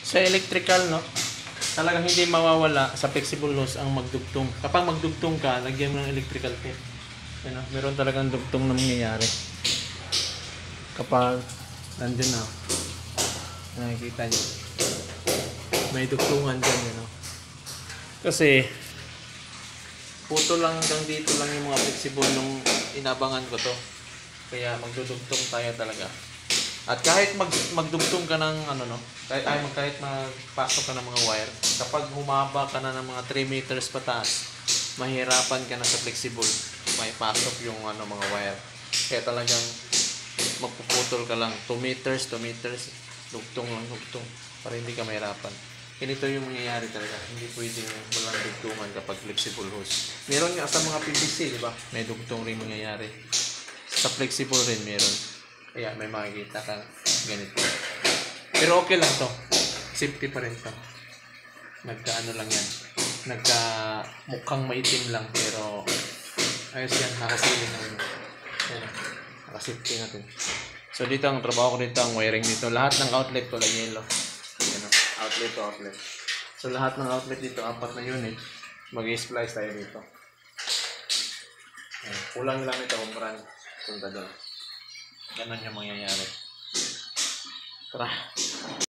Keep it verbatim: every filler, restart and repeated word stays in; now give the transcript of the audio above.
Sa electrical, no, talagang hindi mawawala sa flexible hose ang magdugtong. Kapag magdugtong ka, lagyan mo ng electrical tape. Ano, meron talagang dugtong na mangyayari. Kapag nandun na, nakikita nyo, may dugtungan dyan, you know? Kasi, puto lang hanggang dito lang yung mga flexible nung inabangan ko to. Kaya magdudugtong tayo talaga. At kahit mag, magdugtong ka ng ano no, kahit ay mag kahit magpasok ka ng mga wire, kapag humaba ka na ng mga three meters pataas, mahirapan ka na sa flexible. May pasok yung ano mga wire. Kaya talagang magpuputol ka lang two meters, two meters, dugtong lang dugtong para hindi ka mahirapan. Ganito yung mangyayari talaga. Hindi pwedeng walang dugtungan kapag flexible hose. Meron nga sa mga P V C, di ba? May dugtong rin mangyayari. Sa flexible rin meron. Kaya may makikita ka ganito. Pero okay lang to. Safety pa rin to. Nagka-ano lang yan. Nagka mukhang maitim lang pero ayos yan. Nakasilin naman. Yan. Nakasafety natin. So dito ang trabaho ko dito, ang wiring dito. Lahat ng outlet ko lang yellow. Yan. Outlet to outlet. So lahat ng outlet dito, apat na unit. Mag-splice tayo dito. Yan. Kulang lang ito kung brand. Punta doon. Ganun yung mangyayari. Tara.